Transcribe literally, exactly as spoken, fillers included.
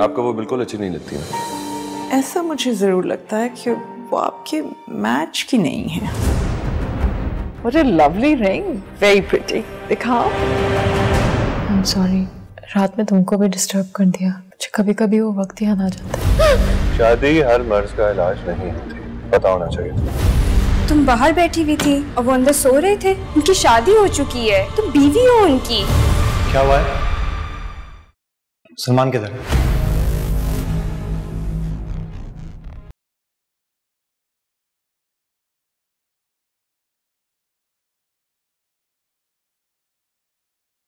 आपको वो बिल्कुल अच्छी नहीं लगती है। ऐसा मुझे जरूर लगता है कि वो आपके मैच की नहीं है। What a lovely ring, very pretty. दिखाओ। I'm sorry, रात में तुमको भी डिस्टर्ब कर दिया। मुझे कभी कभी वो वक्त याद आ जाता है। शादी हर मर्ज का इलाज नहीं होती, पता होना चाहिए। तुम बाहर बैठी हुई थी और वो अंदर सो रहे थे। उनकी शादी हो चुकी है, तुम बीवी हो उनकी। क्या हुआ है? सलमान किधर है?